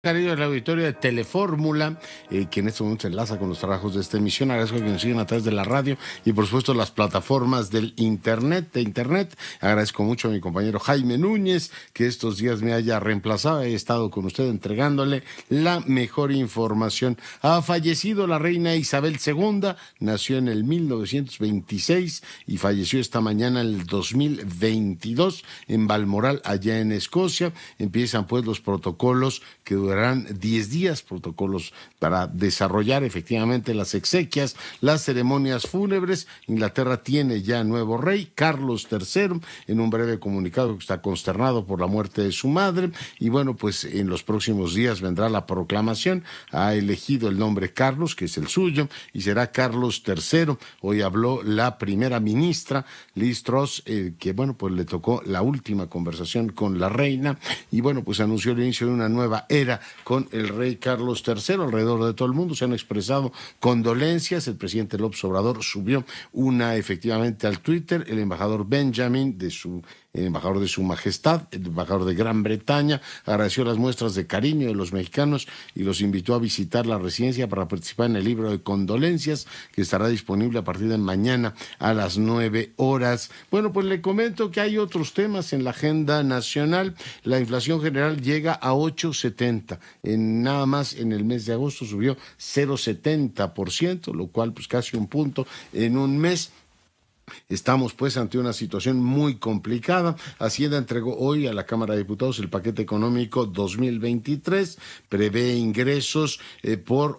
Cariño del auditorio de Telefórmula, que en este momento se enlaza con los trabajos de esta emisión. Agradezco que nos sigan a través de la radio y por supuesto las plataformas del internet. Agradezco mucho a mi compañero Jaime Núñez, que estos días me haya reemplazado. He estado con usted entregándole la mejor información. Ha fallecido la reina Isabel II, nació en el 1926 y falleció esta mañana en el 2022 en Balmoral, allá en Escocia. Empiezan pues los protocolos que durarán 10 días, protocolos para desarrollar efectivamente las exequias, las ceremonias fúnebres. Inglaterra tiene ya nuevo rey, Carlos III, en un breve comunicado que está consternado por la muerte de su madre. Y bueno, pues en los próximos días vendrá la proclamación. Ha elegido el nombre Carlos, que es el suyo, y será Carlos III. Hoy habló la primera ministra, Liz Truss, que bueno, pues le tocó la última conversación con la reina, y bueno, pues anunció el inicio de una nueva era con el rey Carlos III. Alrededor de todo el mundo se han expresado condolencias. El presidente López Obrador subió una efectivamente al Twitter. El embajador Benjamin, el embajador de su majestad, el embajador de Gran Bretaña, agradeció las muestras de cariño de los mexicanos y los invitó a visitar la residencia para participar en el libro de condolencias, que estará disponible a partir de mañana a las 9 horas. Bueno, pues le comento que hay otros temas en la agenda nacional. La inflación general llega a 8.70. Nada más en el mes de agosto subió 0.70%, lo cual pues casi un punto en un mes. Estamos pues ante una situación muy complicada. Hacienda entregó hoy a la Cámara de Diputados el paquete económico 2023, prevé ingresos por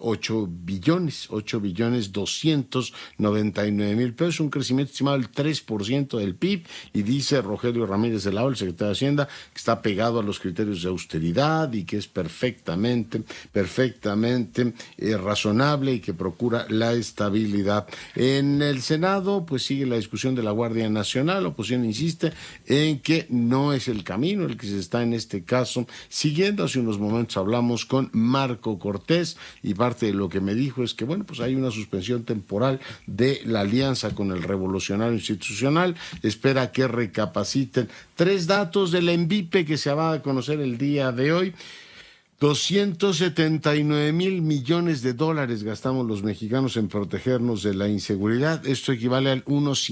8.299.000 pesos, un crecimiento estimado del 3% del PIB, y dice Rogelio Ramírez de la O, el secretario de Hacienda, que está pegado a los criterios de austeridad y que es perfectamente razonable y que procura la estabilidad. En el Senado pues sigue la discusión de la Guardia Nacional. La oposición insiste en que no es el camino el que se está en este caso siguiendo. Hace unos momentos hablamos con Marco Cortés y parte de lo que me dijo es que bueno, pues hay una suspensión temporal de la alianza con el Revolucionario Institucional. Espera que recapaciten. 3 datos del ENVIPE que se va a conocer el día de hoy. 279.000 millones de dólares gastamos los mexicanos en protegernos de la inseguridad. Esto equivale al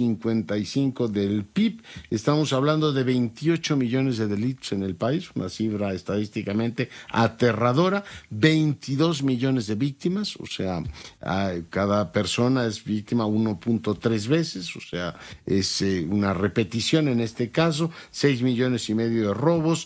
1.55 del PIB. Estamos hablando de 28 millones de delitos en el país, una cifra estadísticamente aterradora. 22 millones de víctimas, o sea, cada persona es víctima 1.3 veces, o sea, es una repetición en este caso. 6 millones y medio de robos,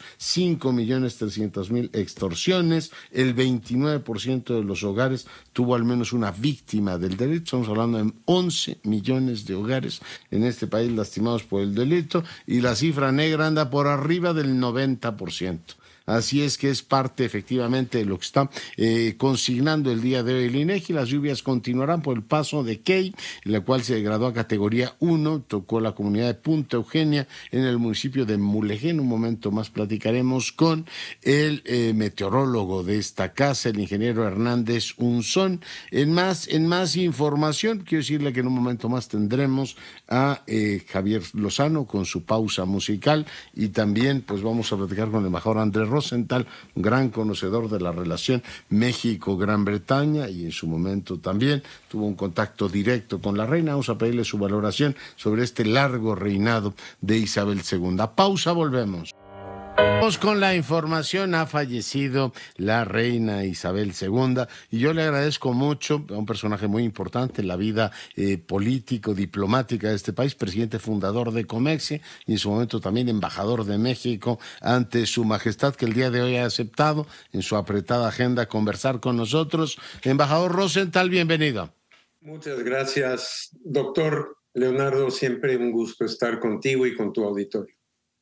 5.300.000 extorsiones. El 29% de los hogares tuvo al menos una víctima del delito. Estamos hablando de 11 millones de hogares en este país lastimados por el delito, y la cifra negra anda por arriba del 90%. Así es que es parte efectivamente de lo que está consignando el día de hoy el INEGI. Las lluvias continuarán por el paso de Key, en la cual se degradó a categoría 1, tocó la comunidad de Punta Eugenia en el municipio de Mulegé. En un momento más platicaremos con el meteorólogo de esta casa, el ingeniero Hernández Unzón. En más información, quiero decirle que en un momento más tendremos a Javier Lozano con su pausa musical, y también pues vamos a platicar con el embajador Andrés Rosenthal, un gran conocedor de la relación México-Gran Bretaña, y en su momento también tuvo un contacto directo con la reina. Vamos a pedirle su valoración sobre este largo reinado de Isabel II. Pausa, volvemos. Vamos con la información. Ha fallecido la reina Isabel II y yo le agradezco mucho a un personaje muy importante en la vida político-diplomática de este país, presidente fundador de Comexi y en su momento también embajador de México ante su majestad, que el día de hoy ha aceptado en su apretada agenda conversar con nosotros. Embajador Rosenthal, bienvenido. Muchas gracias, doctor Leonardo. Siempre un gusto estar contigo y con tu auditorio.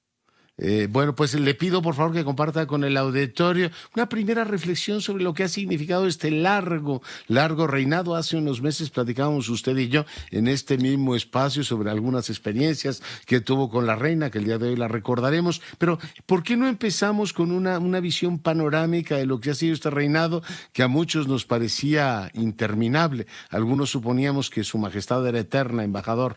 Bueno, pues le pido por favor que comparta con el auditorio una primera reflexión sobre lo que ha significado este largo reinado. Hace unos meses platicábamos usted y yo en este mismo espacio sobre algunas experiencias que tuvo con la reina, que el día de hoy la recordaremos. Pero ¿por qué no empezamos con una visión panorámica de lo que ha sido este reinado, que a muchos nos parecía interminable? Algunos suponíamos que su majestad era eterna, embajador.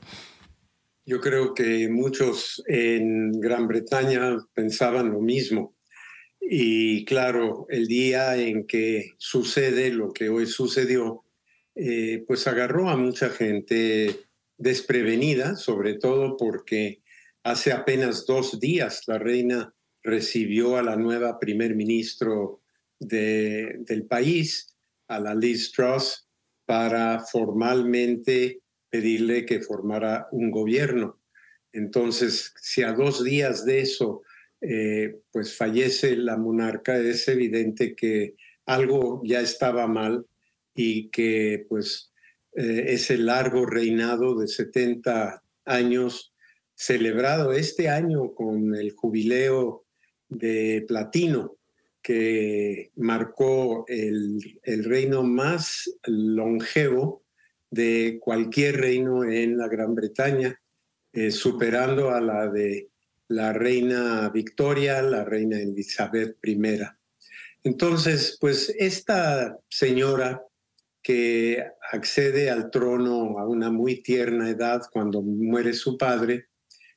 Yo creo que muchos en Gran Bretaña pensaban lo mismo. Y claro, el día en que sucede lo que hoy sucedió, pues agarró a mucha gente desprevenida, sobre todo porque hace apenas 2 días la reina recibió a la nueva primer ministro del país, a la Liz Truss, para formalmente pedirle que formara un gobierno. Entonces, si a 2 días de eso pues fallece la monarca, es evidente que algo ya estaba mal y que pues ese largo reinado de 70 años, celebrado este año con el jubileo de platino, que marcó el reino más longevo de cualquier reino en la Gran Bretaña, superando a la de la reina Victoria, la reina Elizabeth I. Entonces, pues esta señora que accede al trono a una muy tierna edad cuando muere su padre,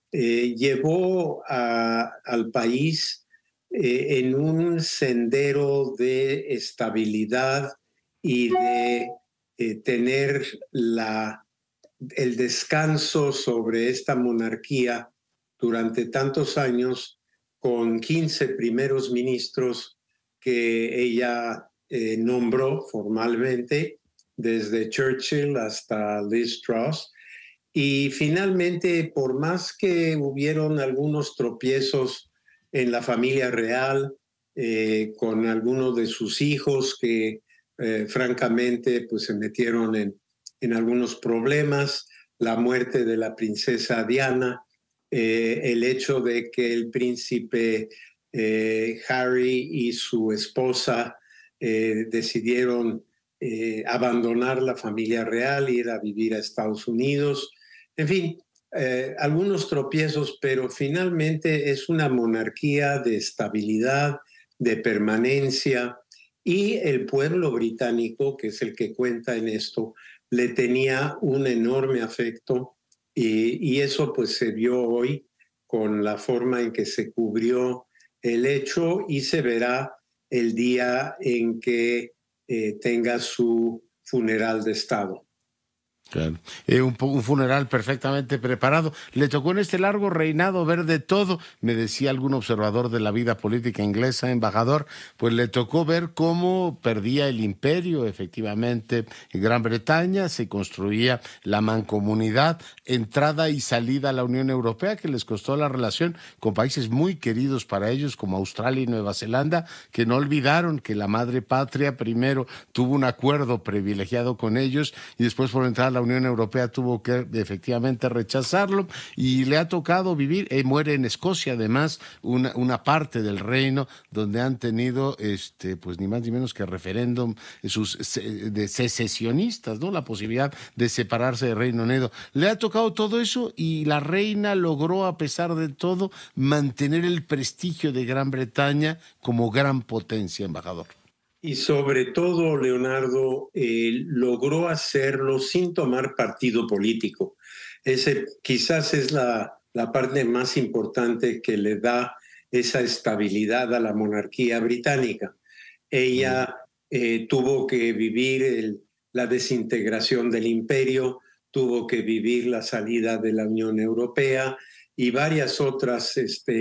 llevó al país en un sendero de estabilidad y de tener el descanso sobre esta monarquía durante tantos años, con 15 primeros ministros que ella nombró formalmente, desde Churchill hasta Liz Truss. Y finalmente, por más que hubieron algunos tropiezos en la familia real, con algunos de sus hijos que francamente pues se metieron en algunos problemas, la muerte de la princesa Diana, el hecho de que el príncipe Harry y su esposa decidieron abandonar la familia real, ir a vivir a Estados Unidos, en fin, algunos tropiezos, pero finalmente es una monarquía de estabilidad, de permanencia, y el pueblo británico, que es el que cuenta en esto, le tenía un enorme afecto, y eso pues se vio hoy con la forma en que se cubrió el hecho, y se verá el día en que tenga su funeral de Estado. Claro. Un funeral perfectamente preparado. Le tocó en este largo reinado ver de todo, me decía algún observador de la vida política inglesa, embajador, pues le tocó ver cómo perdía el imperio, efectivamente, en Gran Bretaña, se construía la mancomunidad, entrada y salida a la Unión Europea, que les costó la relación con países muy queridos para ellos, como Australia y Nueva Zelanda, que no olvidaron que la madre patria primero tuvo un acuerdo privilegiado con ellos y después por entrar a la Unión Europea tuvo que efectivamente rechazarlo y le ha tocado vivir, muere en Escocia además, una parte del reino donde han tenido pues ni más ni menos que referéndum de secesionistas, ¿no? La posibilidad de separarse del Reino Unido. Le ha tocado todo eso y la reina logró, a pesar de todo, mantener el prestigio de Gran Bretaña como gran potencia, embajador. Y sobre todo, Leonardo, logró hacerlo sin tomar partido político. Ese quizás es la parte más importante que le da esa estabilidad a la monarquía británica. Ella tuvo que vivir la desintegración del imperio, tuvo que vivir la salida de la Unión Europea y varias otras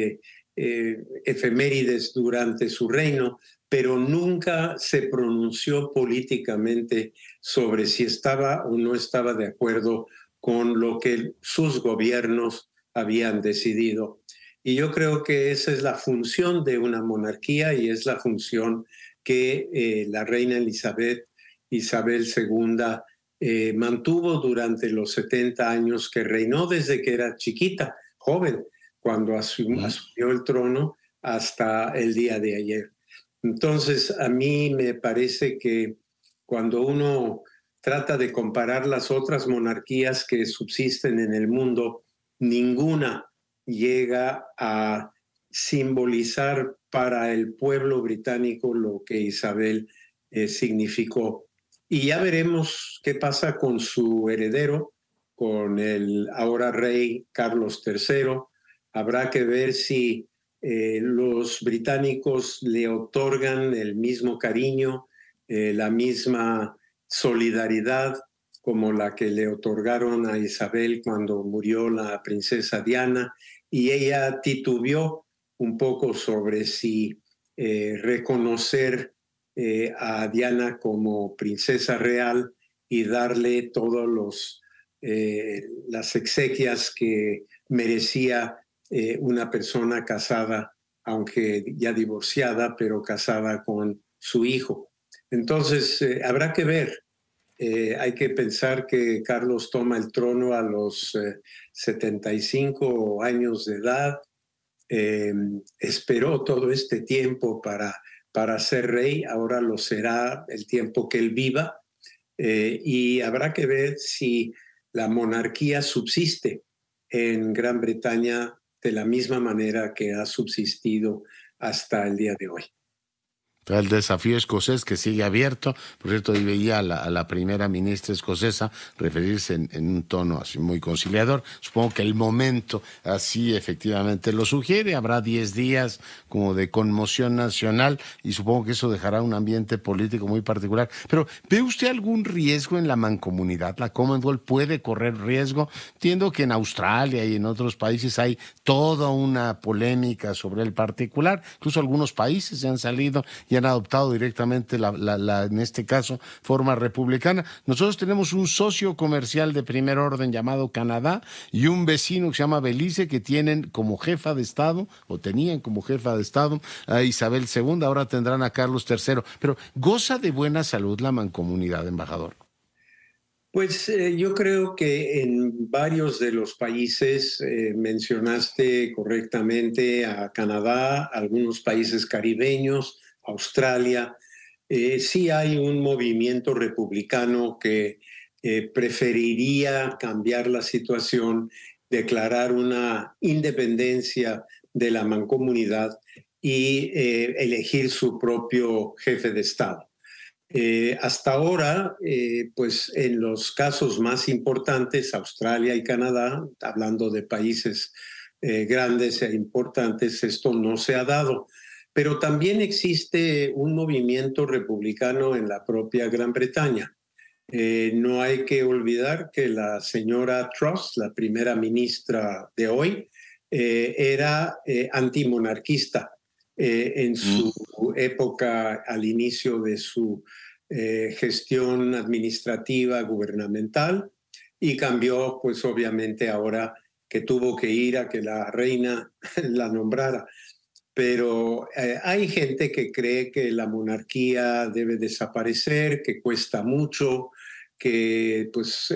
efemérides durante su reino, pero nunca se pronunció políticamente sobre si estaba o no estaba de acuerdo con lo que sus gobiernos habían decidido. Y yo creo que esa es la función de una monarquía y es la función que la reina Isabel II mantuvo durante los 70 años que reinó, desde que era chiquita, joven, cuando asumió el trono hasta el día de ayer. Entonces, a mí me parece que cuando uno trata de comparar las otras monarquías que subsisten en el mundo, ninguna llega a simbolizar para el pueblo británico lo que Isabel significó. Y ya veremos qué pasa con su heredero, con el ahora rey Carlos III. Habrá que ver si los británicos le otorgan el mismo cariño, la misma solidaridad como la que le otorgaron a Isabel cuando murió la princesa Diana, y ella titubeó un poco sobre si reconocer a Diana como princesa real y darle todas las exequias que merecía una persona casada, aunque ya divorciada, pero casada con su hijo. Entonces, habrá que ver. Hay que pensar que Carlos toma el trono a los 75 años de edad. Esperó todo este tiempo para ser rey, ahora lo será el tiempo que él viva, y habrá que ver si la monarquía subsiste en Gran Bretaña de la misma manera que ha subsistido hasta el día de hoy. El desafío escocés que sigue abierto. Por cierto, hoy veía a la primera ministra escocesa referirse en un tono así muy conciliador. Supongo que el momento así efectivamente lo sugiere. Habrá 10 días como de conmoción nacional y supongo que eso dejará un ambiente político muy particular. Pero, ¿ve usted algún riesgo en la mancomunidad? ¿La Commonwealth puede correr riesgo? Entiendo que en Australia y en otros países hay toda una polémica sobre el particular. Incluso algunos países se han salido y han adoptado directamente en este caso, forma republicana. Nosotros tenemos un socio comercial de primer orden llamado Canadá y un vecino que se llama Belice, que tienen como jefa de Estado, o tenían como jefa de Estado, a Isabel II, ahora tendrán a Carlos III. Pero ¿goza de buena salud la mancomunidad, embajador? Pues yo creo que en varios de los países, mencionaste correctamente a Canadá, algunos países caribeños, Australia, sí hay un movimiento republicano que preferiría cambiar la situación, declarar una independencia de la mancomunidad y elegir su propio jefe de Estado. Hasta ahora, pues en los casos más importantes, Australia y Canadá, hablando de países grandes e importantes, esto no se ha dado. Pero también existe un movimiento republicano en la propia Gran Bretaña. No hay que olvidar que la señora Truss, la primera ministra de hoy, era antimonarquista en su época al inicio de su gestión administrativa gubernamental, y cambió pues obviamente ahora que tuvo que ir a que la reina la nombrara. Pero hay gente que cree que la monarquía debe desaparecer, que cuesta mucho, que pues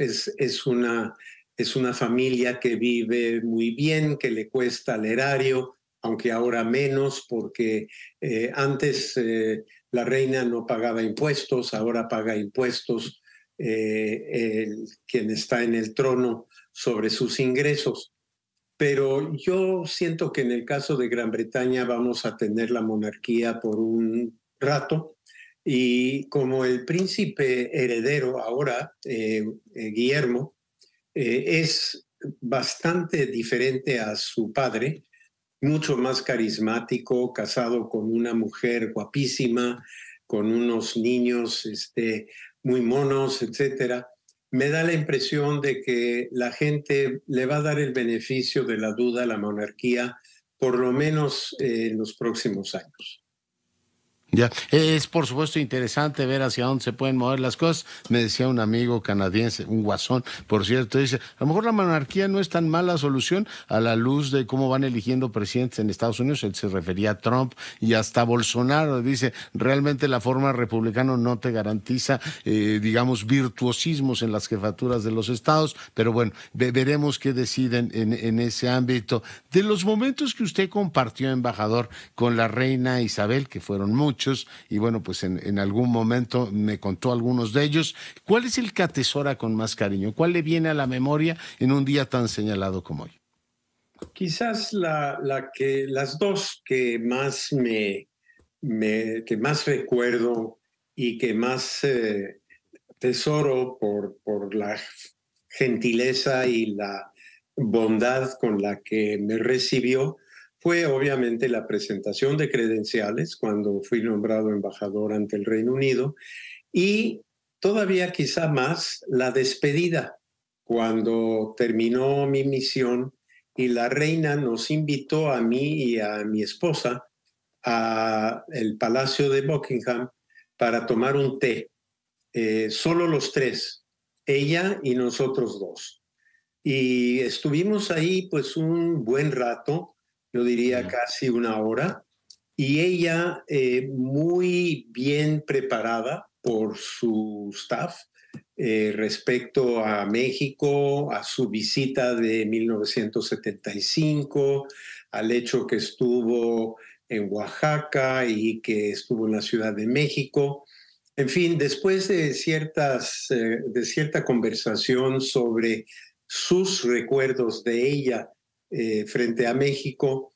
es una familia que vive muy bien, que le cuesta al erario, aunque ahora menos, porque antes la reina no pagaba impuestos, ahora paga impuestos quien está en el trono sobre sus ingresos. Pero yo siento que en el caso de Gran Bretaña vamos a tener la monarquía por un rato, y como el príncipe heredero ahora, Guillermo, es bastante diferente a su padre, mucho más carismático, casado con una mujer guapísima, con unos niños muy monos, etcétera. Me da la impresión de que la gente le va a dar el beneficio de la duda a la monarquía, por lo menos en los próximos años. Ya, es por supuesto interesante ver hacia dónde se pueden mover las cosas. Me decía un amigo canadiense, un guasón, por cierto, dice, a lo mejor la monarquía no es tan mala solución a la luz de cómo van eligiendo presidentes en Estados Unidos. Él se refería a Trump y hasta Bolsonaro. Dice, realmente la forma republicana no te garantiza, digamos, virtuosismos en las jefaturas de los estados, pero bueno, veremos qué deciden en ese ámbito. De los momentos que usted compartió, embajador, con la reina Isabel, que fueron muchos, y bueno, pues en algún momento me contó algunos de ellos. ¿Cuál es el que atesora con más cariño? ¿Cuál le viene a la memoria en un día tan señalado como hoy? Quizás las dos que que más recuerdo y que más tesoro por la gentileza y la bondad con la que me recibió fue obviamente la presentación de credenciales cuando fui nombrado embajador ante el Reino Unido y todavía quizá más la despedida cuando terminó mi misión y la reina nos invitó a mí y a mi esposa a el Palacio de Buckingham para tomar un té, solo los tres, ella y nosotros dos. Y estuvimos ahí pues un buen rato, yo diría casi una hora, y ella muy bien preparada por su staff respecto a México, a su visita de 1975, al hecho que estuvo en Oaxaca y que estuvo en la Ciudad de México. En fin, después de cierta conversación sobre sus recuerdos de ella frente a México,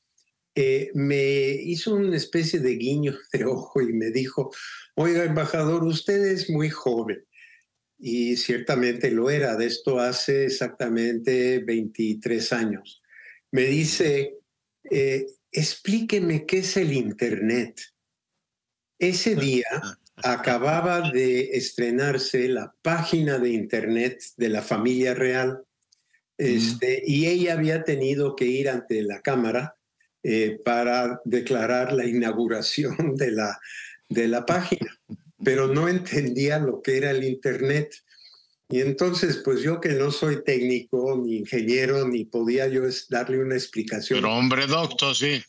me hizo una especie de guiño de ojo y me dijo, oiga, embajador, usted es muy joven. Y ciertamente lo era, de esto hace exactamente 23 años. Me dice, explíqueme qué es el Internet. Ese día acababa de estrenarse la página de Internet de la familia real, y ella había tenido que ir ante la Cámara para declarar la inauguración de la página, pero no entendía lo que era el Internet. Y entonces, pues yo que no soy técnico, ni ingeniero, ni podía yo darle una explicación. Pero hombre doctor, sí.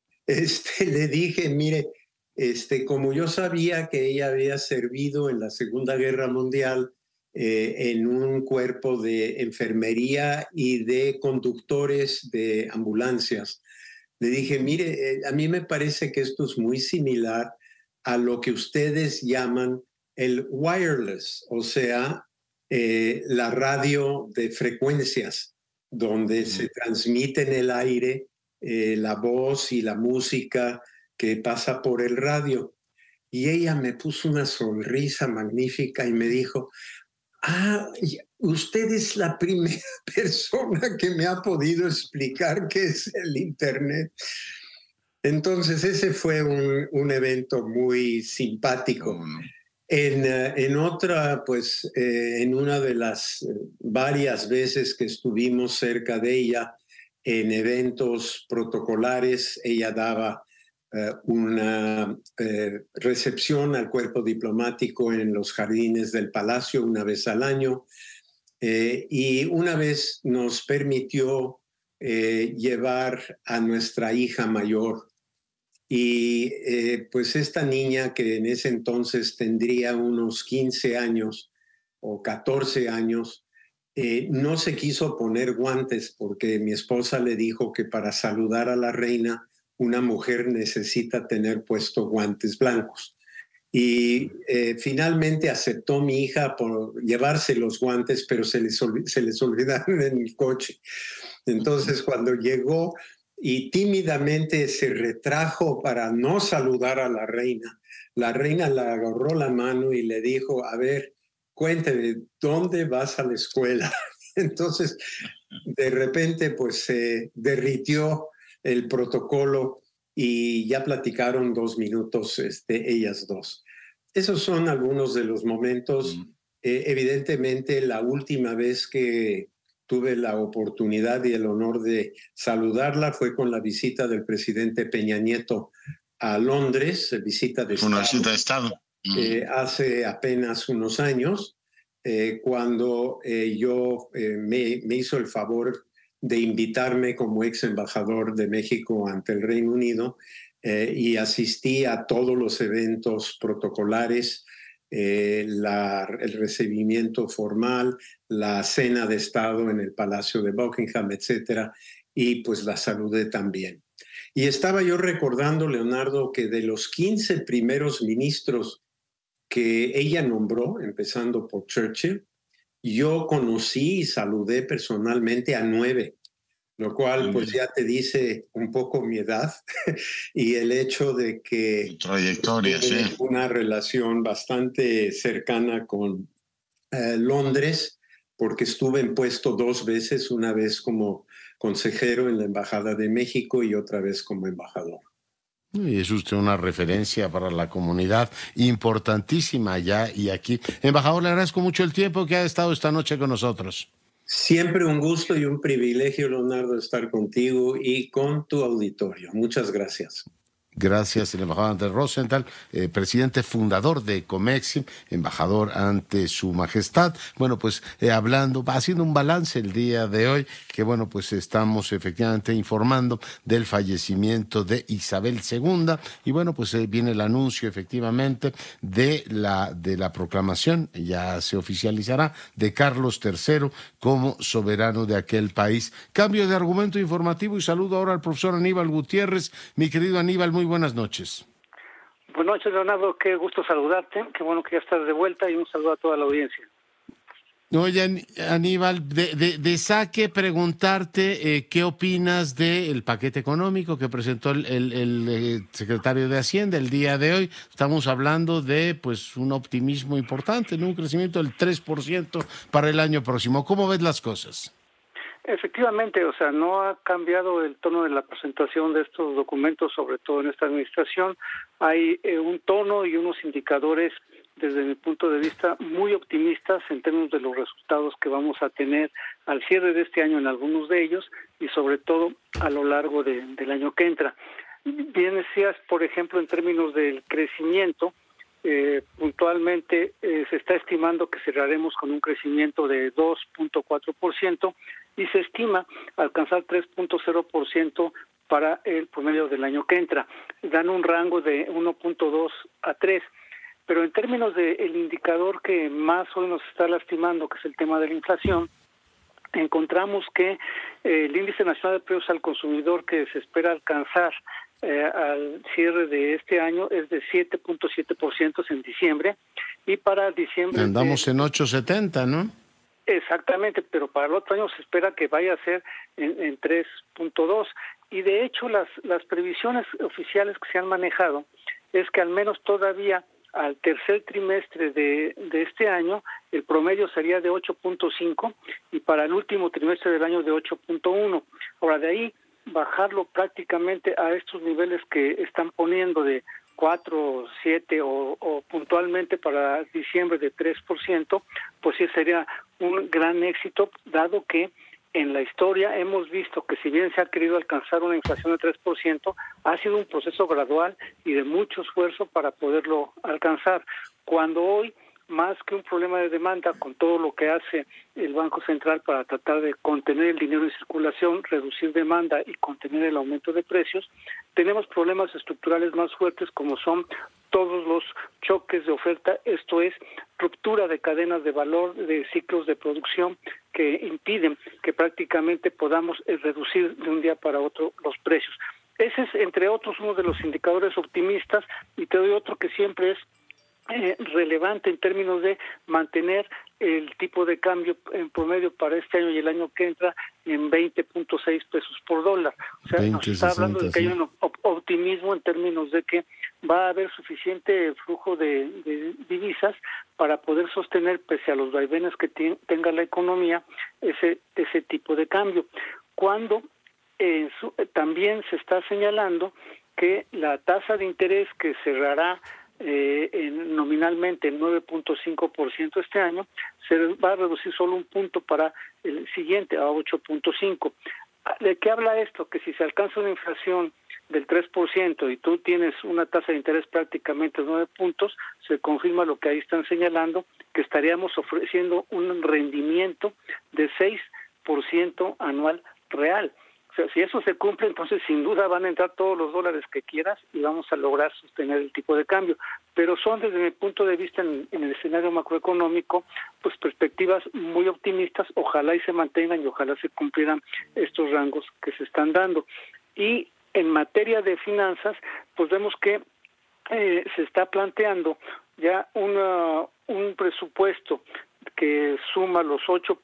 Le dije, mire, como yo sabía que ella había servido en la Segunda Guerra Mundial en un cuerpo de enfermería y de conductores de ambulancias, le dije, mire, a mí me parece que esto es muy similar a lo que ustedes llaman el wireless, o sea, la radio de frecuencias, donde se transmite en el aire la voz y la música que pasa por el radio. Y ella me puso una sonrisa magnífica y me dijo, usted es la primera persona que me ha podido explicar qué es el Internet. Entonces ese fue un evento muy simpático. En otra, pues en una de las varias veces que estuvimos cerca de ella en eventos protocolares, ella daba una recepción al cuerpo diplomático en los jardines del palacio una vez al año, y una vez nos permitió llevar a nuestra hija mayor. Y pues esta niña, que en ese entonces tendría unos 15 años o 14 años, no se quiso poner guantes porque mi esposa le dijo que para saludar a la reina una mujer necesita tener puesto guantes blancos. Y finalmente aceptó mi hija por llevarse los guantes, pero se les olvidaron en el coche. Entonces cuando llegó y tímidamente se retrajo para no saludar a la reina le agarró la mano y le dijo, a ver, cuénteme, ¿dónde vas a la escuela? Entonces, de repente, pues se derritió el protocolo y ya platicaron 2 minutos ellas dos. Esos son algunos de los momentos. Evidentemente, la última vez que tuve la oportunidad y el honor de saludarla fue con la visita del presidente Peña Nieto a Londres, visita de Una Estado. visita de Estado. Hace apenas unos años, cuando me hizo el favor de invitarme como ex embajador de México ante el Reino Unido, y asistí a todos los eventos protocolares, el recibimiento formal, la cena de Estado en el Palacio de Buckingham, etcétera, y pues la saludé también. Y estaba yo recordando, Leonardo, que de los 15 primeros ministros que ella nombró, empezando por Churchill, yo conocí y saludé personalmente a 9, lo cual pues ya te dice un poco mi edad y el hecho de que trayectoria, sí, una relación bastante cercana con Londres, porque estuve en puesto 2 veces, una vez como consejero en la Embajada de México y otra vez como embajador. Y es usted una referencia para la comunidad importantísima allá y aquí. Embajador, le agradezco mucho el tiempo que ha estado esta noche con nosotros. Siempre un gusto y un privilegio, Leonardo, estar contigo y con tu auditorio. Muchas gracias. Gracias, el embajador ante Rosenthal, presidente fundador de Comexim, embajador ante su majestad. Bueno, pues hablando, haciendo un balance el día de hoy, que bueno, pues estamos efectivamente informando del fallecimiento de Isabel II y bueno, pues viene el anuncio efectivamente de la proclamación, ya se oficializará, de Carlos III como soberano de aquel país. Cambio de argumento informativo y saludo ahora al profesor Aníbal Gutiérrez. Mi querido Aníbal, muy buenas noches. Buenas noches, Leonardo, qué gusto saludarte, qué bueno que ya estás de vuelta y un saludo a toda la audiencia. Oye, Aníbal, de saque preguntarte qué opinas del paquete económico que presentó el secretario de Hacienda el día de hoy. Estamos hablando de pues un optimismo importante, ¿no? Un crecimiento del 3% para el año próximo. ¿Cómo ves las cosas? Efectivamente, o sea, no ha cambiado el tono de la presentación de estos documentos, sobre todo en esta administración. Hay un tono y unos indicadores, desde mi punto de vista, muy optimistas en términos de los resultados que vamos a tener al cierre de este año en algunos de ellos y sobre todo a lo largo del año que entra. Bien decías, por ejemplo, en términos del crecimiento, puntualmente se está estimando que cerraremos con un crecimiento de 2.4% y se estima alcanzar 3.0% para el promedio del año que entra. Dan un rango de 1.2 a 3. Pero en términos del indicador que más hoy nos está lastimando, que es el tema de la inflación, encontramos que el índice nacional de precios al consumidor que se espera alcanzar al cierre de este año es de 7.7% en diciembre y para diciembre... Andamos en 8.70, ¿no? Exactamente, pero para el otro año se espera que vaya a ser en 3.2 y de hecho las previsiones oficiales que se han manejado es que al menos todavía al tercer trimestre de este año el promedio sería de 8.5 y para el último trimestre del año de 8.1. Ahora de ahí bajarlo prácticamente a estos niveles que están poniendo de 4, 7 o puntualmente para diciembre de 3%, pues sí sería un gran éxito, dado que en la historia hemos visto que si bien se ha querido alcanzar una inflación de 3%, ha sido un proceso gradual y de mucho esfuerzo para poderlo alcanzar. Cuando hoy, más que un problema de demanda, con todo lo que hace el Banco Central para tratar de contener el dinero en circulación, reducir demanda y contener el aumento de precios, tenemos problemas estructurales más fuertes como son todos los choques de oferta, esto es, ruptura de cadenas de valor, de ciclos de producción que impiden que prácticamente podamos reducir de un día para otro los precios. Ese es, entre otros, uno de los indicadores optimistas y te doy otro que siempre es relevante en términos de mantener el tipo de cambio en promedio para este año y el año que entra en 20.6 pesos por dólar. O sea, 20, nos está 60, hablando de que hay un optimismo en términos de que va a haber suficiente flujo de divisas para poder sostener, pese a los vaivenes que tenga la economía, ese tipo de cambio. Cuando también se está señalando que la tasa de interés que cerrará nominalmente el 9.5% este año, se va a reducir solo un punto para el siguiente, a 8.5%. ¿De qué habla esto? Que si se alcanza una inflación del 3% y tú tienes una tasa de interés prácticamente de 9 puntos, se confirma lo que ahí están señalando, que estaríamos ofreciendo un rendimiento de 6% anual real. O sea, si eso se cumple, entonces sin duda van a entrar todos los dólares que quieras y vamos a lograr sostener el tipo de cambio. Pero son, desde mi punto de vista, en el escenario macroeconómico, pues perspectivas muy optimistas. Ojalá y se mantengan y ojalá se cumplieran estos rangos que se están dando. Y en materia de finanzas, pues vemos que se está planteando ya un presupuesto que suma los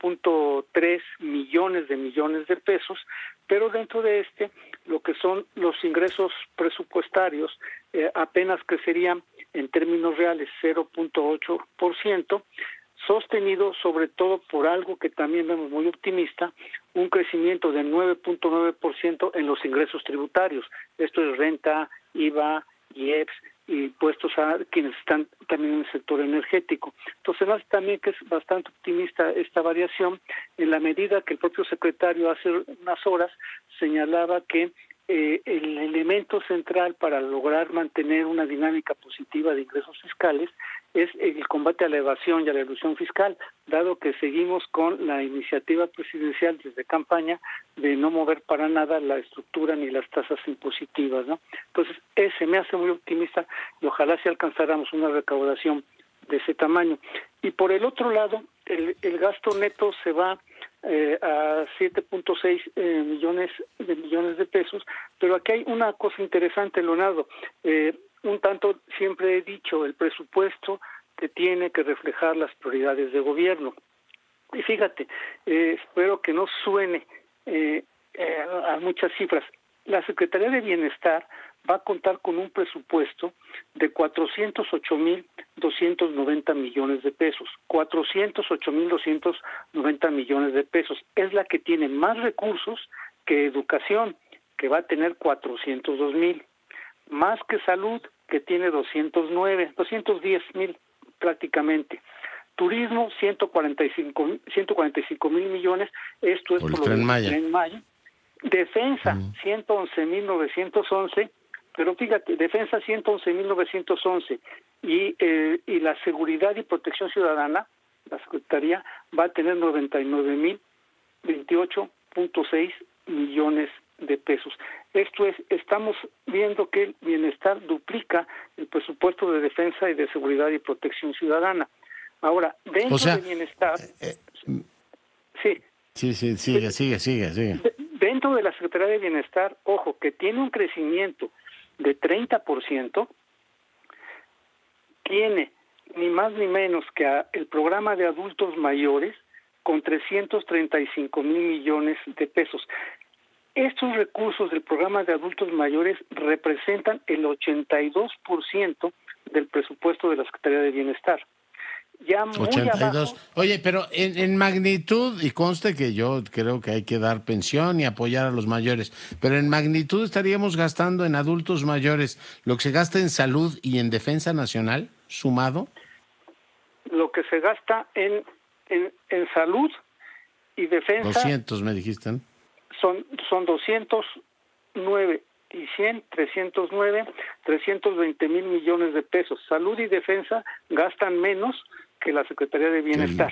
8.3 millones de pesos, pero dentro de lo que son los ingresos presupuestarios apenas crecerían en términos reales 0.8%, sostenido sobre todo por algo que también vemos muy optimista, un crecimiento del 9.9% en los ingresos tributarios. Esto es renta, IVA, IEPS, y impuestos a quienes están también en el sector energético. Entonces, me hace también que es bastante optimista esta variación, en la medida que el propio secretario hace unas horas señalaba que el elemento central para lograr mantener una dinámica positiva de ingresos fiscales es el combate a la evasión y a la elusión fiscal, dado que seguimos con la iniciativa presidencial desde campaña de no mover para nada la estructura ni las tasas impositivas, ¿no? Entonces, ese me hace muy optimista y ojalá si alcanzáramos una recaudación de ese tamaño. Y por el otro lado, el gasto neto se va a 7.6 millones de pesos, pero aquí hay una cosa interesante, Leonardo. Un tanto siempre he dicho, el presupuesto que tiene que reflejar las prioridades de gobierno. Y fíjate, espero que no suene a muchas cifras. La Secretaría de Bienestar va a contar con un presupuesto de 408,290 millones de pesos. 408,290 millones de pesos. Es la que tiene más recursos que Educación, que va a tener 402,000. Más que Salud, que tiene 210,000 prácticamente. Turismo, 145,000 millones. Esto es por lo del Tren Maya. Defensa, 111,911, pero fíjate, Defensa 111,911 y la Seguridad y Protección Ciudadana, la Secretaría, va a tener 99,028,6 millones de pesos. Esto es, estamos viendo que el bienestar duplica el presupuesto de Defensa y de Seguridad y Protección Ciudadana. Ahora, dentro de bienestar... sí. Sí, sigue. Dentro de la Secretaría de Bienestar, ojo, que tiene un crecimiento de 30%, tiene ni más ni menos que el programa de adultos mayores con 335,000 millones de pesos. Estos recursos del programa de adultos mayores representan el 82% del presupuesto de la Secretaría de Bienestar. Ya muy 82. abajo. Oye, pero en magnitud, y conste que yo creo que hay que dar pensión y apoyar a los mayores, pero en magnitud estaríamos gastando en adultos mayores lo que se gasta en salud y en defensa nacional, sumado. Lo que se gasta en salud y defensa... 200, me dijiste, ¿no? Son 209 y 100, 320,000 millones de pesos. Salud y defensa gastan menos que la Secretaría de Bienestar.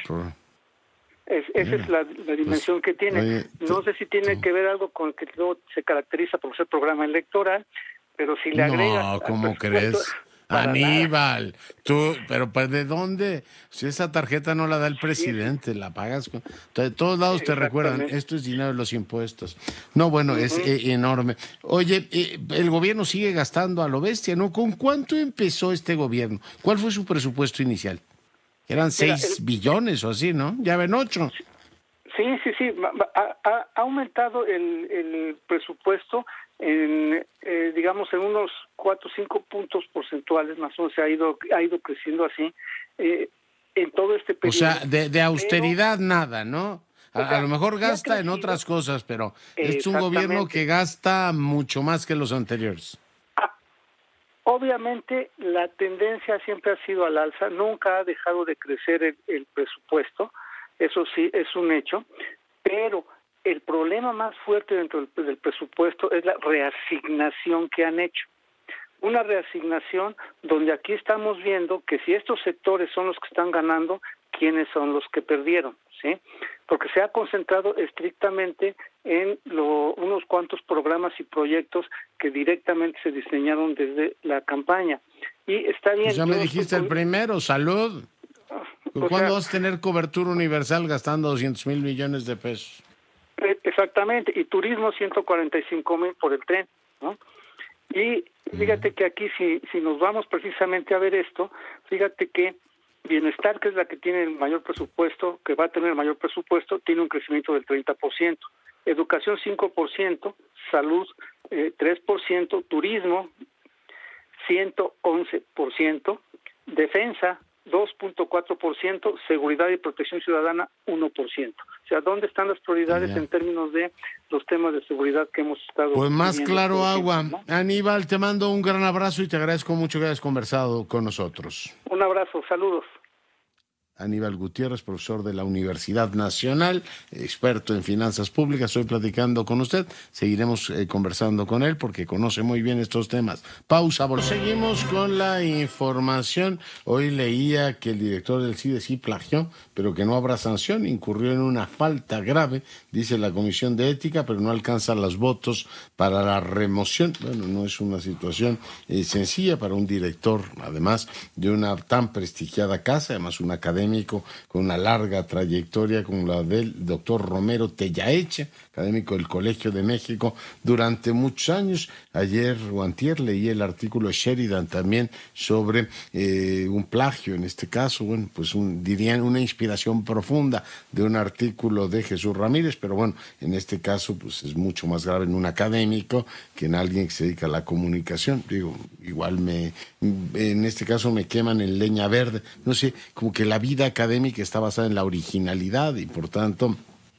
Esa es la dimensión que tiene. Oye, no sé si tiene que ver algo con que luego se caracteriza por ser programa electoral, pero si le agregas... No, ¿cómo crees? Aníbal, tú, pero pues ¿de dónde? Si esa tarjeta no la da el presidente, la pagas. De todos lados te recuerdan, esto es dinero de los impuestos. No, bueno, es enorme. Oye, el gobierno sigue gastando a lo bestia, ¿no? ¿Con cuánto empezó este gobierno? ¿Cuál fue su presupuesto inicial? Eran 6 billones o así, ¿no? Ya ven 8. Sí. Ha aumentado el presupuesto digamos en unos 4 o 5 puntos porcentuales más o menos, ha ido creciendo así en todo este periodo. O sea, de austeridad nada, ¿no? A lo mejor gasta en otras cosas, pero es un gobierno que gasta mucho más que los anteriores. Obviamente la tendencia siempre ha sido al alza, nunca ha dejado de crecer el presupuesto, eso sí es un hecho, pero el problema más fuerte dentro del presupuesto es la reasignación que han hecho. Una reasignación donde aquí estamos viendo que si estos sectores son los que están ganando, ¿quiénes son los que perdieron? ¿Sí? Porque se ha concentrado estrictamente en unos cuantos programas y proyectos que directamente se diseñaron desde la campaña. Y está bien. Pues ya me dijiste el primero, salud. ¿Cuándo vas a tener cobertura universal gastando 200,000 millones de pesos? Exactamente, y turismo 145,000 por el tren, ¿no? Y fíjate que aquí si nos vamos precisamente a ver esto, fíjate que Bienestar, que es la que tiene el mayor presupuesto, que va a tener el mayor presupuesto, tiene un crecimiento del 30%, Educación 5%, Salud 3%, Turismo 111%, Defensa 2.4%, seguridad y protección ciudadana 1%. O sea, ¿dónde están las prioridades en términos de los temas de seguridad que hemos estado Pues más claro agua. ¿no? Aníbal, te mando un gran abrazo y te agradezco mucho que hayas conversado con nosotros. Un abrazo, saludos. Aníbal Gutiérrez, profesor de la Universidad Nacional, experto en finanzas públicas. Estoy platicando con usted. Seguiremos conversando con él porque conoce muy bien estos temas. Pausa. Seguimos con la información. Hoy leía que el director del CIDE sí plagió, pero que no habrá sanción. Incurrió en una falta grave, dice la Comisión de Ética, pero no alcanza los votos para la remoción. Bueno, no es una situación sencilla para un director, además de una tan prestigiada casa, además una academia con una larga trayectoria como la del doctor Romero Tellaeche, académico del Colegio de México durante muchos años. Ayer o antier leí el artículo de Sheridan también sobre un plagio, en este caso, bueno, pues dirían una inspiración profunda de un artículo de Jesús Ramírez, pero bueno, en este caso pues es mucho más grave en un académico que en alguien que se dedica a la comunicación. Digo, igual en este caso me queman en leña verde, no sé, como que la vida académica está basada en la originalidad y por tanto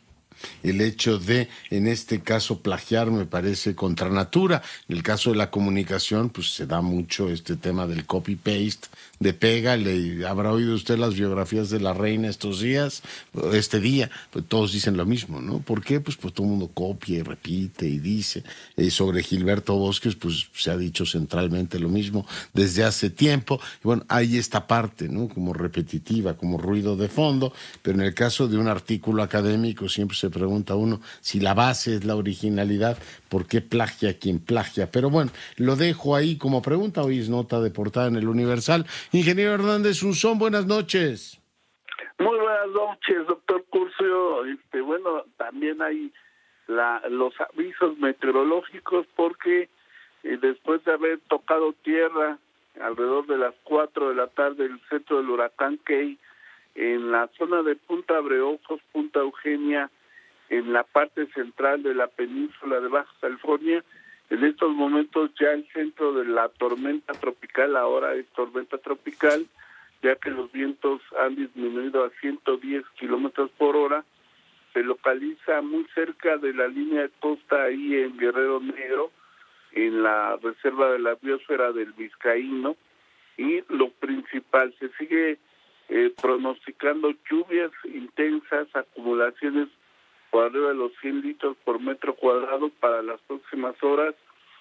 el hecho de, en este caso, plagiar me parece contra natura. En el caso de la comunicación, pues se da mucho este tema del copy-paste, de pégale. ¿Habrá oído usted las biografías de la reina estos días? Este día, pues todos dicen lo mismo, ¿no? ¿Por qué? Pues todo el mundo copia y repite y dice. Sobre Gilberto Bosques, pues se ha dicho centralmente lo mismo desde hace tiempo. Y bueno, hay esta parte, ¿no? Como repetitiva, como ruido de fondo, pero en el caso de un artículo académico siempre se pregunta uno si la base es la originalidad, ¿por qué plagia quien plagia? Pero bueno, lo dejo ahí como pregunta. Hoy es nota de portada en el Universal. Ingeniero Hernández Unzón, buenas noches. Muy buenas noches, doctor Curcio. Bueno, también hay los avisos meteorológicos porque después de haber tocado tierra alrededor de las 4 de la tarde el centro del huracán Key en la zona de Punta Abreojos, Punta Eugenia, en la parte central de la península de Baja California. En estos momentos ya el centro de la tormenta tropical, ahora es tormenta tropical, ya que los vientos han disminuido a 110 kilómetros por hora, se localiza muy cerca de la línea de costa ahí en Guerrero Negro, en la reserva de la biosfera del Vizcaíno, y lo principal, se sigue pronosticando lluvias intensas, acumulaciones por arriba de los 100 litros por metro cuadrado para las próximas horas,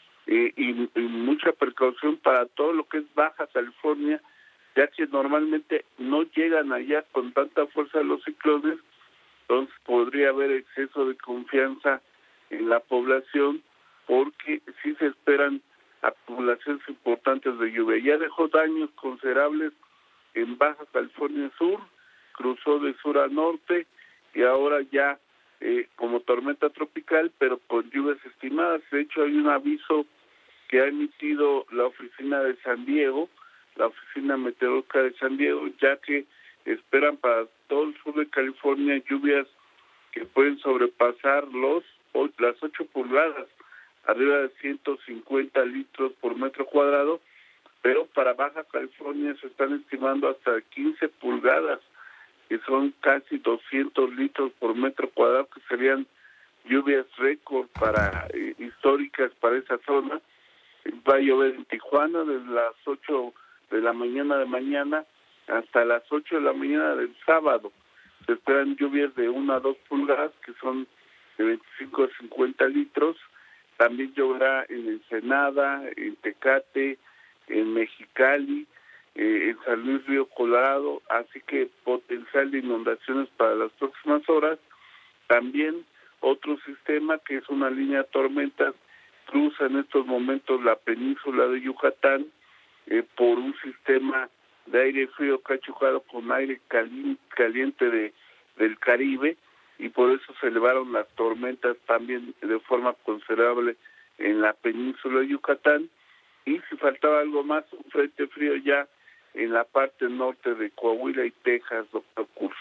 y mucha precaución para todo lo que es Baja California, ya que normalmente no llegan allá con tanta fuerza los ciclones, entonces podría haber exceso de confianza en la población porque sí se esperan acumulaciones importantes de lluvia. Ya dejó daños considerables en Baja California Sur, cruzó de sur a norte y ahora ya como tormenta tropical, pero con lluvias estimadas. De hecho, hay un aviso que ha emitido la oficina de San Diego, la oficina meteorológica de San Diego, ya que esperan para todo el sur de California lluvias que pueden sobrepasar las 8 pulgadas, arriba de 150 litros por metro cuadrado, pero para Baja California se están estimando hasta 15 pulgadas, que son casi 200 litros por metro cuadrado, que serían lluvias récord históricas para esa zona. Va a llover en Tijuana desde las 8 de la mañana de mañana hasta las 8 de la mañana del sábado. Se esperan lluvias de 1 a 2 pulgadas, que son de 25 a 50 litros. También lloverá en Ensenada, en Tecate, en Mexicali, en San Luis Río Colorado, así que potencial de inundaciones para las próximas horas. También otro sistema, que es una línea de tormentas, cruza en estos momentos la península de Yucatán por un sistema de aire frío que ha chocado con aire caliente del Caribe, y por eso se elevaron las tormentas también de forma considerable en la península de Yucatán. Y si faltaba algo más, un frente frío ya en la parte norte de Coahuila y Texas, doctor Curso.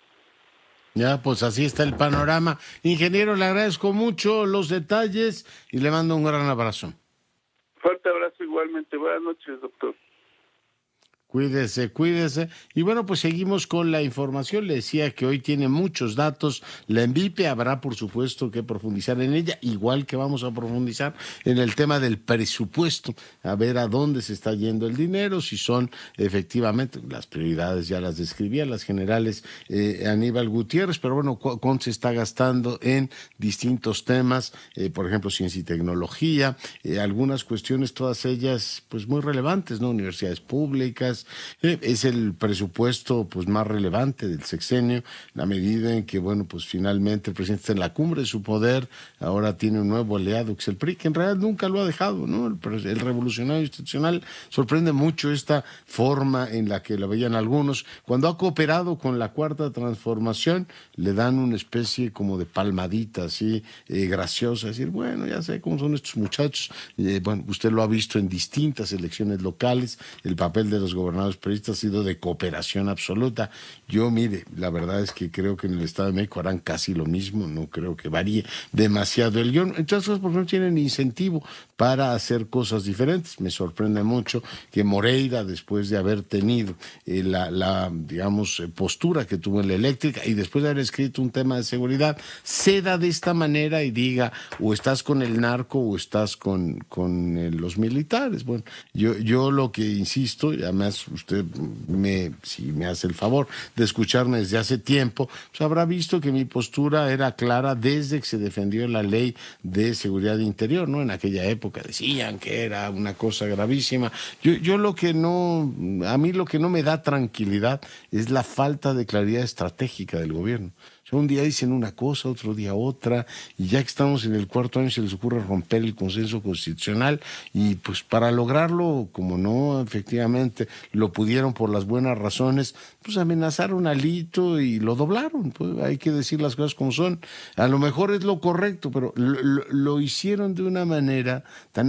Ya, pues así está el panorama. Ingeniero, le agradezco mucho los detalles y le mando un gran abrazo. Fuerte abrazo igualmente. Buenas noches, doctor. Cuídese, cuídese. Y bueno, pues seguimos con la información. Le decía que hoy tiene muchos datos. La ENVIPE habrá, por supuesto, que profundizar en ella, igual que vamos a profundizar en el tema del presupuesto, a ver a dónde se está yendo el dinero, si son efectivamente las prioridades, ya las describía, las generales Aníbal Gutiérrez, pero bueno, cuánto se está gastando en distintos temas, por ejemplo, ciencia y tecnología, algunas cuestiones, todas ellas pues muy relevantes, ¿no? Universidades públicas. Es el presupuesto pues más relevante del sexenio, la medida en que, bueno, pues finalmente el presidente está en la cumbre de su poder, ahora tiene un nuevo aliado que es el PRI, que en realidad nunca lo ha dejado, ¿no? El revolucionario institucional sorprende mucho esta forma en la que lo veían algunos. Cuando ha cooperado con la Cuarta Transformación, le dan una especie como de palmadita así, graciosa, decir, bueno, ya sé cómo son estos muchachos. Bueno, usted lo ha visto en distintas elecciones locales, el papel de los gobernadores priistas ha sido de cooperación absoluta. Yo, mire, la verdad es que creo que en el Estado de México harán casi lo mismo, no creo que varíe demasiado el guión. Entonces, porque no tienen incentivo para hacer cosas diferentes. Me sorprende mucho que Moreira, después de haber tenido digamos, postura que tuvo en la eléctrica y después de haber escrito un tema de seguridad, ceda de esta manera y diga, o estás con el narco o estás con los militares. Bueno, yo lo que insisto, y además usted si me hace el favor de escucharme desde hace tiempo, pues habrá visto que mi postura era clara desde que se defendió la ley de seguridad interior, ¿no? En aquella época decían que era una cosa gravísima. Yo a mí lo que no me da tranquilidad es la falta de claridad estratégica del gobierno. O sea, un día dicen una cosa, otro día otra, y ya que estamos en el cuarto año se les ocurre romper el consenso constitucional, y pues para lograrlo, como no efectivamente lo pudieron por las buenas razones, pues amenazaron a Alito y lo doblaron. Pues hay que decir las cosas como son. A lo mejor es lo correcto, pero lo hicieron de una manera tan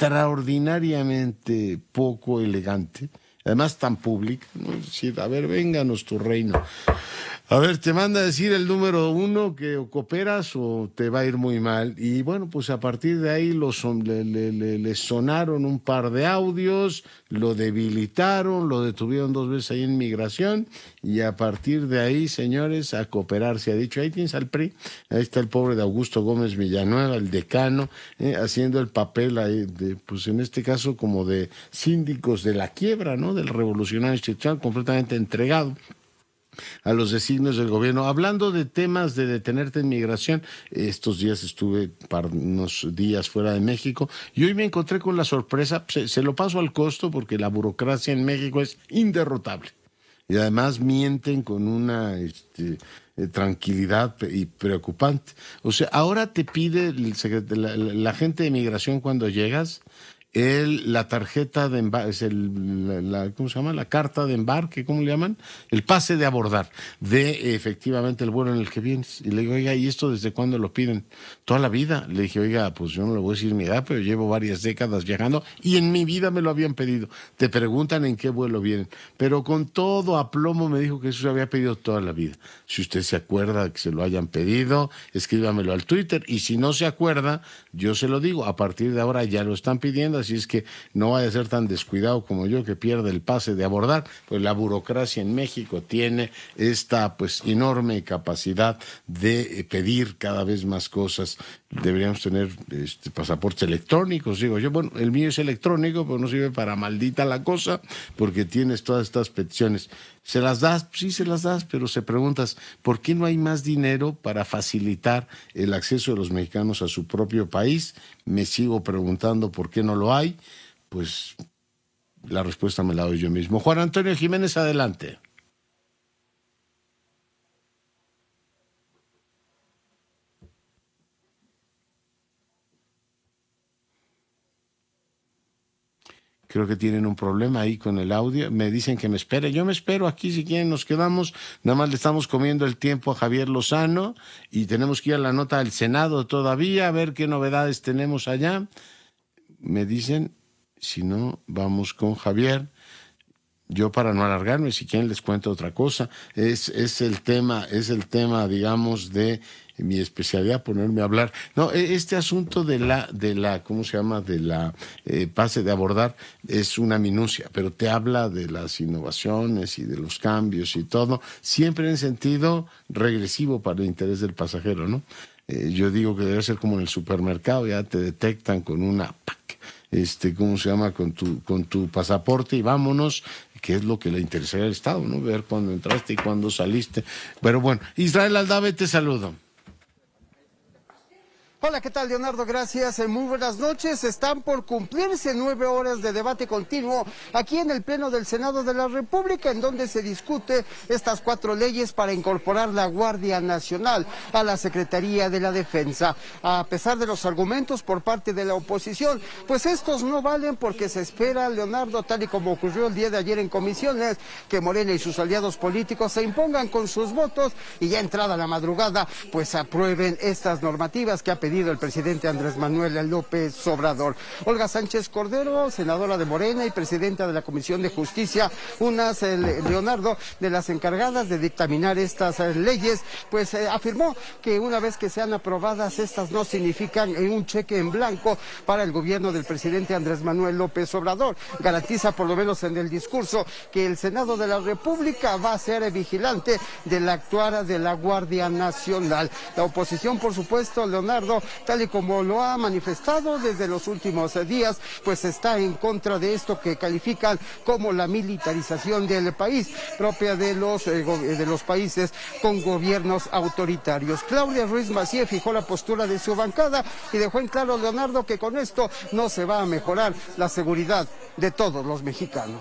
extraordinariamente poco elegante, además tan pública, ¿no? Es decir, a ver, vénganos tu reino. A ver, te manda a decir el número 1 que o cooperas o te va a ir muy mal. Y bueno, pues a partir de ahí le sonaron un par de audios, lo debilitaron, lo detuvieron 2 veces ahí en migración y a partir de ahí, señores, a cooperar. Se ha dicho, ahí tienes al PRI, ahí está el pobre de Augusto Gómez Villanueva, el decano, haciendo el papel ahí pues en este caso como de síndicos de la quiebra, ¿no? Del revolucionario institucional, completamente entregado a los designios del gobierno. Hablando de temas de detenerte en migración, estos días estuve unos días fuera de México y hoy me encontré con la sorpresa, se lo paso al costo porque la burocracia en México es inderrotable y además mienten con una tranquilidad y preocupante. O sea, ahora te pide la gente de migración cuando llegas la tarjeta de embarque, ¿cómo se llama? La carta de embarque, ¿cómo le llaman? El pase de abordar de efectivamente el vuelo en el que vienes. Y le digo, oiga, ¿y esto desde cuándo lo piden? Toda la vida. Le dije, oiga, pues yo no le voy a decir mi edad, pero llevo varias décadas viajando y en mi vida me lo habían pedido. Te preguntan en qué vuelo vienen. Pero con todo aplomo me dijo que eso se había pedido toda la vida. Si usted se acuerda que se lo hayan pedido, escríbamelo al Twitter. Y si no se acuerda, yo se lo digo, a partir de ahora ya lo están pidiendo. Así es que no vaya a ser tan descuidado como yo que pierde el pase de abordar, pues la burocracia en México tiene esta pues enorme capacidad de pedir cada vez más cosas. Deberíamos tener pasaportes electrónicos, digo yo. Bueno, el mío es electrónico, pero no sirve para maldita la cosa, porque tienes todas estas peticiones. ¿Se las das? Sí, se las das, pero se preguntas, ¿por qué no hay más dinero para facilitar el acceso de los mexicanos a su propio país? Me sigo preguntando por qué no lo hay. Pues la respuesta me la doy yo mismo. Juan Antonio Jiménez, adelante. Creo que tienen un problema ahí con el audio. Me dicen que me espere. Yo me espero aquí, si quieren nos quedamos. Nada más le estamos comiendo el tiempo a Javier Lozano y tenemos que ir a la nota del Senado todavía, a ver qué novedades tenemos allá. Me dicen, si no, vamos con Javier. Yo, para no alargarme, si quieren les cuento otra cosa. Es el tema, digamos, de mi especialidad, ponerme a hablar. No, este asunto de la, ¿cómo se llama? De la pase de abordar es una minucia, pero te habla de las innovaciones y de los cambios y todo, siempre en sentido regresivo para el interés del pasajero, ¿no? Yo digo que debe ser como en el supermercado, ya te detectan con una ¿cómo se llama? Con tu pasaporte y vámonos, que es lo que le interesaría al Estado, ¿no? Ver cuándo entraste y cuándo saliste. Pero bueno, Israel Aldave, te saludo. Hola, ¿qué tal, Leonardo? Gracias. Muy buenas noches. Están por cumplirse 9 horas de debate continuo aquí en el Pleno del Senado de la República, en donde se discute estas 4 leyes para incorporar la Guardia Nacional a la Secretaría de la Defensa. A pesar de los argumentos por parte de la oposición, pues estos no valen porque se espera, Leonardo, tal y como ocurrió el día de ayer en comisiones, que Morena y sus aliados políticos se impongan con sus votos y ya entrada la madrugada, pues aprueben estas normativas que ha pedido el presidente Andrés Manuel López Obrador. Olga Sánchez Cordero, senadora de Morena y presidenta de la Comisión de Justicia, Leonardo, de las encargadas de dictaminar estas leyes, pues afirmó que una vez que sean aprobadas, estas no significan un cheque en blanco para el gobierno del presidente Andrés Manuel López Obrador. Garantiza, por lo menos en el discurso, que el Senado de la República va a ser vigilante del actuar de la Guardia Nacional. La oposición, por supuesto, Leonardo, tal y como lo ha manifestado desde los últimos días, pues está en contra de esto que califican como la militarización del país, propia de los países con gobiernos autoritarios. Claudia Ruiz Massieu fijó la postura de su bancada y dejó en claro, Leonardo, que con esto no se va a mejorar la seguridad de todos los mexicanos.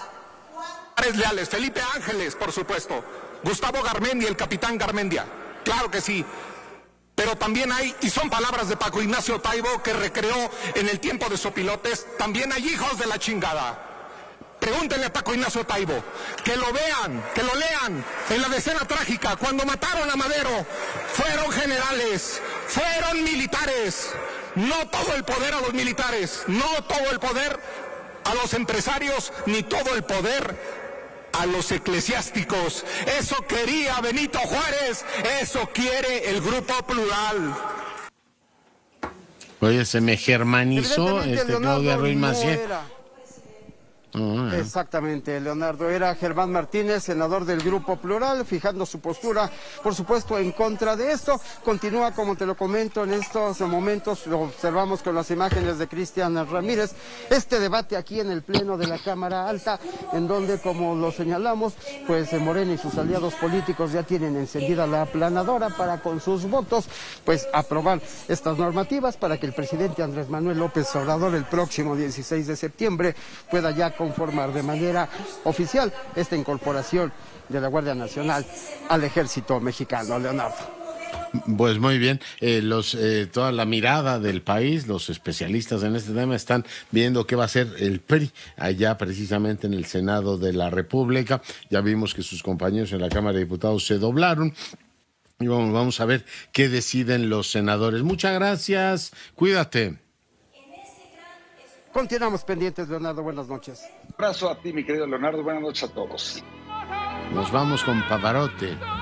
Leales, Felipe Ángeles, por supuesto, Gustavo Garmendia, el capitán Garmendia, claro que sí. Pero también hay, y son palabras de Paco Ignacio Taibo, que recreó en el tiempo de Sopilotes, también hay hijos de la chingada. Pregúntenle a Paco Ignacio Taibo, que lo vean, que lo lean, en la decena trágica, cuando mataron a Madero, fueron generales, fueron militares, no todo el poder a los militares, no todo el poder a los empresarios, ni todo el poder a los eclesiásticos. Eso quería Benito Juárez, eso quiere el Grupo Plural. Oye, se me germanizó Claudia Ruiz Massieu. Exactamente, Leonardo. Era Germán Martínez, senador del Grupo Plural, fijando su postura, por supuesto, en contra de esto. Continúa, como te lo comento, en estos momentos, lo observamos con las imágenes de Cristian Ramírez, este debate aquí en el Pleno de la Cámara Alta, en donde, como lo señalamos, pues Morena y sus aliados políticos ya tienen encendida la aplanadora para, con sus votos, pues aprobar estas normativas para que el presidente Andrés Manuel López Obrador el próximo 16 de septiembre pueda ya conformar de manera oficial esta incorporación de la Guardia Nacional al Ejército Mexicano, Leonardo. Pues muy bien, toda la mirada del país, los especialistas en este tema están viendo qué va a hacer el PRI allá precisamente en el Senado de la República. Ya vimos que sus compañeros en la Cámara de Diputados se doblaron. Y vamos a ver qué deciden los senadores. Muchas gracias, cuídate. Continuamos pendientes, Leonardo, buenas noches. Un abrazo a ti, mi querido Leonardo, buenas noches a todos. Nos vamos con Pavarotti.